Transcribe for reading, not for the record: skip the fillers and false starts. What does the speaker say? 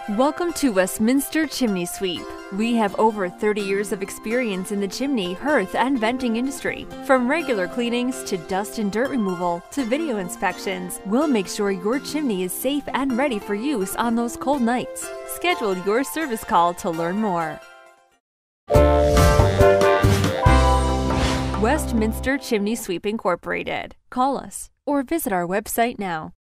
Welcome to Westminster Chimney Sweep. We have over 30 years of experience in the chimney, hearth, and venting industry. From regular cleanings to dust and dirt removal to video inspections, we'll make sure your chimney is safe and ready for use on those cold nights. Schedule your service call to learn more. Westminster Chimney Sweep Incorporated. Call us or visit our website now.